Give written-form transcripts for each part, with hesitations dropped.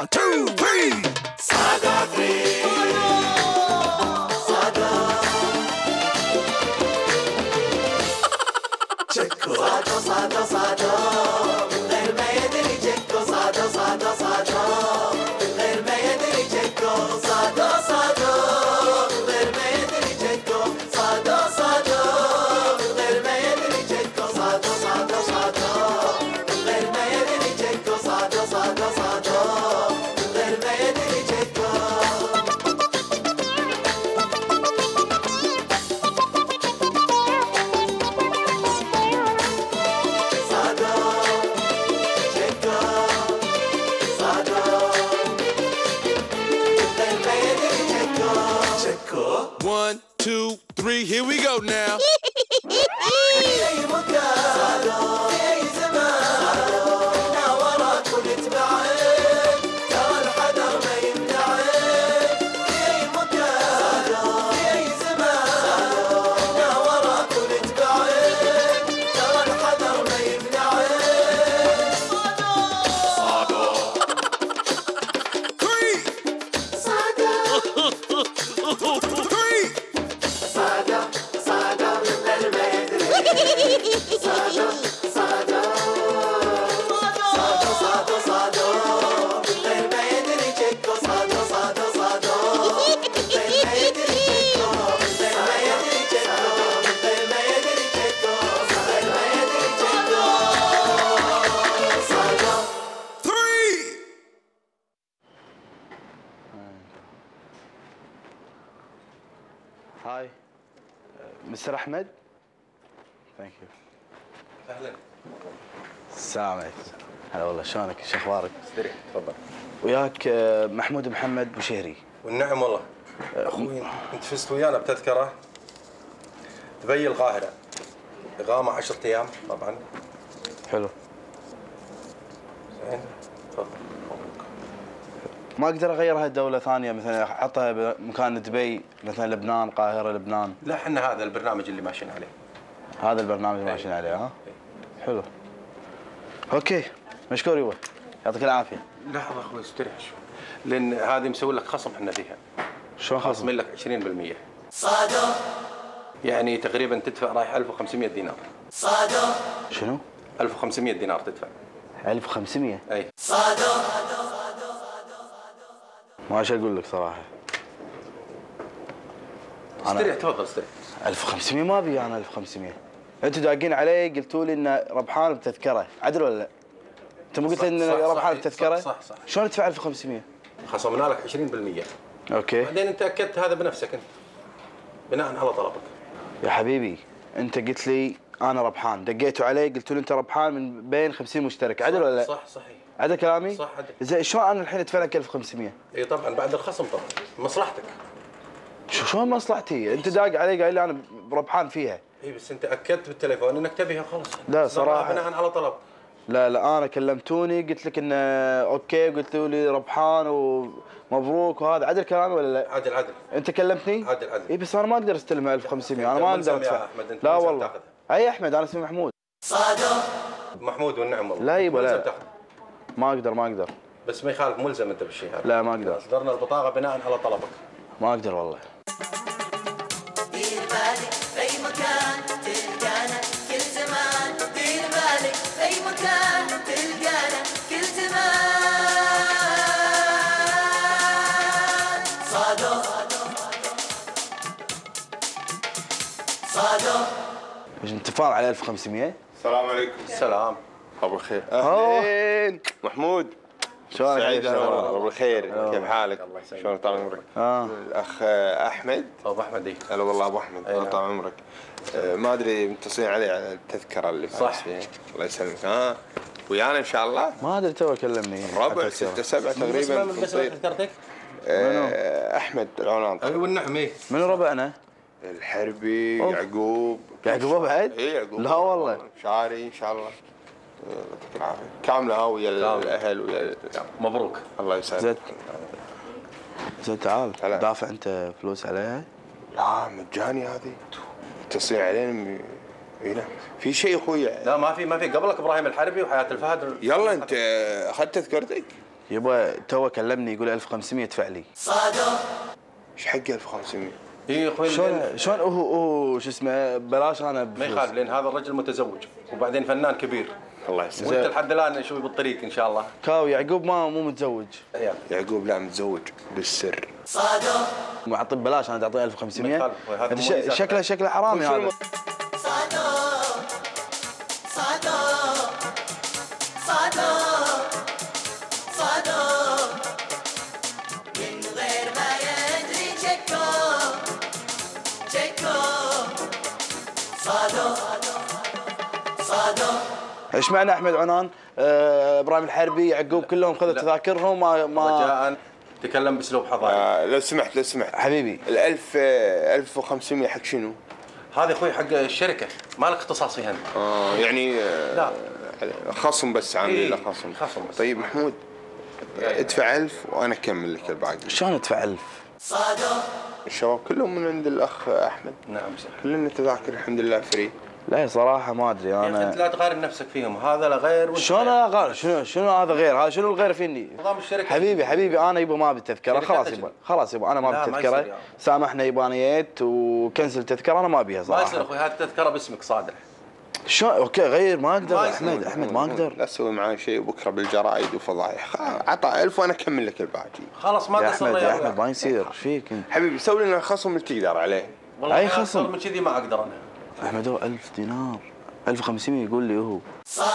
1 2 3 صدى فري صدى تشيكو صدى صدى صدى من غير ما يدري تشيكو صدى صدى صدى من غير ما يدري تشيكو صدى صدى من غير ما يدري تشيكو صدى صدى من غير ما يدري تشيكو صدى صدى صدى من غير ما يدري تشيكو صدى صدى صدى من غير ما يدري تشيكو One, two, three, here we go now. هاي مستر احمد. ثانك يو. اهلا. السلام عليكم. هلا والله، شلونك؟ شو اخبارك؟ استريح تفضل. وياك محمود محمد بوشهري. والنعم والله. اخوي انت فزت ويانا بتذكره دبي القاهره، اقامه 10 ايام طبعا. حلو. زين تفضل. ما اقدر اغيرها دوله ثانيه، مثلا احطها بمكان دبي، مثلا لبنان، القاهره، لبنان. لا احنا هذا البرنامج اللي ماشيين عليه. هذا البرنامج اللي ماشيين عليه ها؟ حلو. اوكي، مشكور يبا، يعطيك العافيه. لحظه اخوي استريح شوي، لان هذه مسوي لك خصم احنا فيها. شلون خصم؟ خصم لك 20%. صادو. يعني تقريبا تدفع رايح 1500 دينار. صادو. شنو؟ 1500 دينار تدفع. 1500؟ اي. صادو. ما ايش اقول لك صراحه. استريح تفضل استريح. 1500 ما ابي انا 1500. انتوا داقين علي قلتوا لي انه ربحان بتذكره، عدل ولا لا؟ انت مو قلت لي انه ربحان بتذكره؟ صح. شلون ادفع 1500؟ خصمنا لك 20%. اوكي. بعدين انت اكدت هذا بنفسك انت بناء على طلبك. يا حبيبي انت قلت لي انا ربحان، دقيتوا علي قلتوا لي انت ربحان من بين 50 مشترك، عدل ولا لا؟ صح صحيح. عدل كلامي؟ صح عدل. زين شلون انا الحين ادفع لك 1500؟ اي طبعا بعد الخصم طبعا مصلحتك. شلون مصلحتي؟ انت داق علي قايل لي انا ربحان فيها. اي بس انت اكدت بالتليفون انك تبيها خلص. لا صراحه بناء على طلب. لا انا كلمتوني قلت لك انه اوكي، قلتوا لي ربحان ومبروك وهذا، عدل كلامي ولا لا؟ عدل. انت كلمتني؟ عدل. اي بس انا ما اقدر استلمها 1500، انا ما اقدر ادفع. لا والله. اي احمد، انا اسمي محمود. صادو. محمود والنعم والله. لا يبا لا. تاخذ. ما اقدر. بس ما يخالف ملزم انت بالشيء هذا. لا ما اقدر. اصدرنا البطاقه بناء على طلبك. ما اقدر والله. دير بالك في مكان تلقانا كل زمان، دير بالك في مكان تلقانا كل زمان. صادو. ايش انت فار على 1500؟ السلام عليكم. السلام. ابو الخير. اهلين محمود. شلونك سعيد حبيبي؟ ابو الخير، كيف حالك؟ الله يسعدك. شلونك طال عمرك؟ الاخ احمد. ابو احمد اي. هلا والله ابو احمد، الله طال عمرك. ما ادري متصلين علي على التذكره اللي صح. فاز فيها. الله يسلمك. ويانا ان شاء الله. ما ادري تو كلمني. ربع 6 7 تقريبا. بس تذكرتك؟ احمد العناط. اي والنعم اي. منو ربعنا؟ الحربي. يعقوب بعد؟ اي يعقوب. لا والله. شعري ان شاء الله. يعطيك العافيه كامله ويا الاهل ويا مبروك. الله يسعدك. زين تعال هلا. دافع انت فلوس عليها؟ لا مجاني هذه. تصير علينا هنا في شيء اخوي. لا ما في قبلك ابراهيم الحربي وحياه الفهد. يلا انت اخذت تذكرتك؟ يبا تو كلمني يقول 1500 ادفع لي. ايش حق 1500؟ اي يا اخوي شلون هو شو اسمه بلاش انا ما يخالف لان هذا الرجل متزوج وبعدين فنان كبير. الله يسلمك. وانت لحد الان شوي بالطريق ان شاء الله. كاو يعقوب مو متزوج. يعقوب لا متزوج بالسر. معطي ببلاش انا تعطيه 1500. ما يخالف، هذا أنت مميزات. شكله حرامي هذا. ايش معنى احمد عنان ابراهيم الحربي يعقوب كلهم خذوا تذاكرهم ما رجاء تكلم باسلوب حضاري. لو سمحت حبيبي. ال 1500 حق شنو؟ هذا اخوي حق الشركه ما لك اختصاص فيها. يعني لا خصم بس عاملين له خصم بس. طيب محمود ادفع 1000 وانا اكمل لك الباقي. شلون ادفع 1000؟ الشباب كلهم من عند الاخ احمد. نعم صح. كلنا تذاكر الحمد لله فري. لا صراحه ما ادري يا اخي انت انا. لا تقارن نفسك فيهم، هذا لا غير وانت شلون انا غير؟ شنو هذا غير؟ هذا شنو الغير فيني؟ نظام الشركه. حبيبي انا يبا ما ابي التذكره. شركة خلاص يبا انا ما لا، ابي ما التذكره. يصير يعني. سامحنا يبا انا جيت وكنسل التذكره انا ما ابيها ما صراحه. يصير اخوي هذه التذكره باسمك صادر. شلون اوكي غير ما اقدر ما يصير. احمد ما اقدر. لا تسوي معي شيء بكره بالجرايد وفضايح. عطى 1000 وانا اكمل لك الباقي. خلاص ما يا قصرنا احمد يا احمد ما يصير ايش فيك انت؟ حبيبي سوي لنا خصم اللي تقدر عليه. والله أي أكثر خصم؟ من كذي ما اقدر انا. احمد 1000 دينار 1500 يقول لي هو.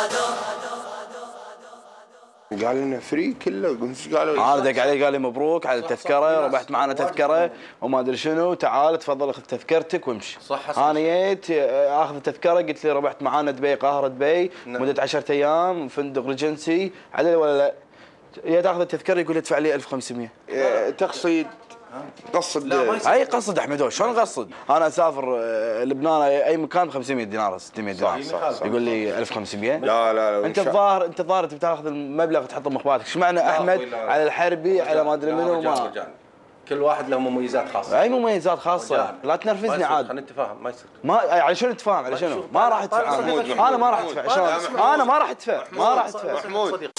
قال لنا فري كله قالوا انا دق عليه قال لي مبروك على التذكره ربحت معنا تذكره وما ادري شنو تعال تفضل اخذ تذكرتك وامشي. صح. انا جيت اخذ التذكره قلت لي ربحت معانا دبي قاهره دبي مده 10 ايام فندق ريجنسي عدل ولا لا؟ جيت اخذ التذكره يقول لي ادفع لي 1500. تقصد قصد لا ما يصير. اي قصد احمد شلون قصد؟ انا اسافر لبنان اي مكان ب 500 دينار 600 دينار صح. يقول لي 1500. لا انت الظاهر انت بتاخذ المبلغ تحطه بمخباتك. ايش معنى احمد على الحربي على ما ادري منو ما كل واحد له مميزات خاصه. اي مميزات خاصه لا تنرفزني عاد. خلينا نتفاهم ما يصير. ما على شنو نتفاهم على شنو؟ ما راح ادفع انا ما راح ادفع شلون؟ انا ما راح ادفع محمود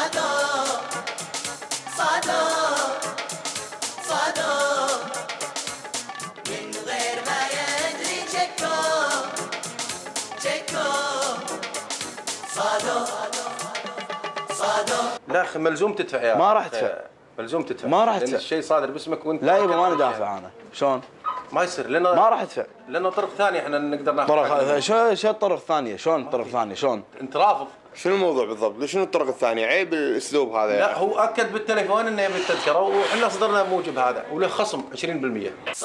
لا اخي ملزوم تدفع يا ما راح ادفع. ملزوم تدفع. ما راح لأن أدفع. الشيء صادر باسمك وانت لا يبا ما دافع انا شلون؟ ما يصير لانه ما راح ادفع. لانه طرق ثاني احنا نقدر ناخذ. طرق شو الطرق الثانيه؟ شلون الطرق الثانيه شلون؟ انت رافض. شنو الموضوع بالضبط؟ شنو الطرق الثانيه؟ عيب الاسلوب هذا. لا هو اكد بالتليفون انه يبي التذكره واحنا صدرنا موجب هذا وله خصم 20%.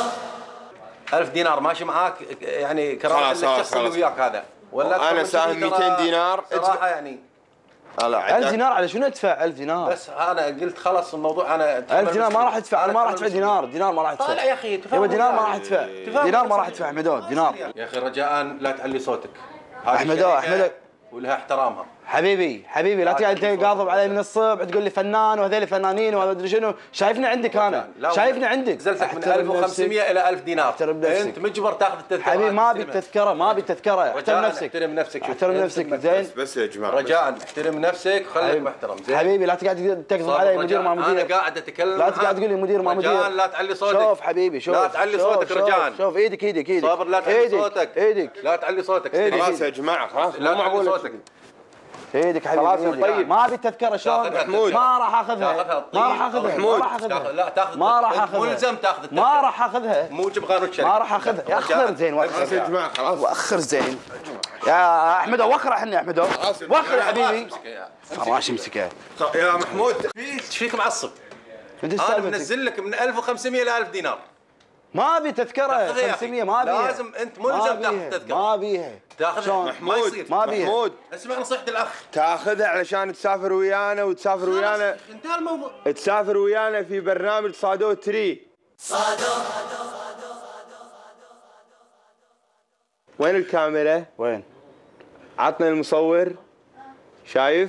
1000 دينار ماشي معاك يعني كرامه الشخص اللي وياك هذا ولا انا ساهم 200 دينار صراحه يعني. لا 1000 دينار على شنو ادفع 1000 دينار؟ بس انا قلت خلاص الموضوع انا 1000 دينار ما راح ادفع. انا ما راح ادفع دينار ما راح ادفع. لا يا اخي يبا دينار ما راح ادفع. دينار ما راح ادفع احمد دينار. يا اخي رجاء لا تعلي صوتك. احمد ولها احترامها. حبيبي لا تقعد انت قاضب علي من الصبح تقول لي فنان وهذول فنانين وما ادري شنو. شايفني عندك انا شايفني عندك. نزلتك من 1500 الى 1000 دينار. احترم نفسك. انت مجبر تاخذ التذكره. حبيبي ما ابي التذكره احترم نفسك. احترم نفسك. احترم نفسك زين. بس يا جماعه رجاء احترم نفسك وخليك محترم زين. حبيبي لا تقعد تقضب علي مدير ما مدير. انا قاعد اتكلم. لا تقعد تقول لي مدير ما مدير. رجاء لا تعلي صوتك. شوف حبيبي شوف لا تعلي صوتك رجاء. شوف ايدك صابر لا تعلي صوتك. ايدك لا تعلي صوتك. خلاص يا جماعه خلاص لا تعلي صوتك. ايدك حبيبي. خلاص طيب. ما ابي التذكره شلون؟ محمود. ما راح اخذها. ما راح اخذها. محمود. لا تاخذ. ما راح اخذها. ملزم تاخذ التذكره. ما راح اخذها. موجب قانون الشركه. ما راح اخذها. يا اخر زين خلاص يا جماعه خلاص واخر زين. يا احمد وخر احنا يا احمد وخر يا حبيبي. فراش امسكه يا محمود. ايش فيك معصب؟ انت انا سالفتك. منزل لك من 1500 الى 1000 دينار. ما ابي تذكره 500 ما ابيها. لازم انت ملزم تاخذ التذكره. ما ابيها. تاخذها ما يصير. ما ابيها. محمود اسمع نصيحة الاخ. تاخذها علشان تسافر ويانا وتسافر ويانا. انتهى الموضوع. تسافر ويانا في برنامج صادو تري. وين الكاميرا؟ وين؟ عطنا المصور. شايف؟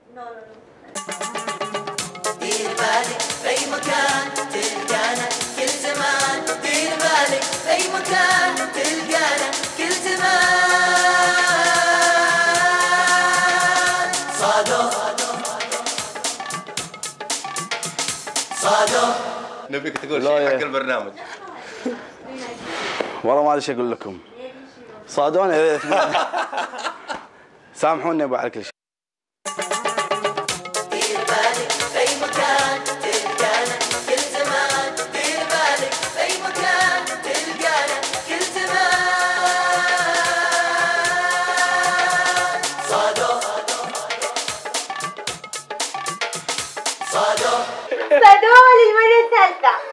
دير بالك في مكان تلقانا كل زمان. دير بالك في مكان تلقانا كل زمان. صادو نبيك تقول شيء حق البرنامج. والله ما ادري ايش اقول لكم. صادوني. سامحوني ابو على كل شيء. دير بالك في مكان تلقانا كل زمان، دير بالك في مكان تلقانا كل زمان. صادو صادو للمرة الثالثة.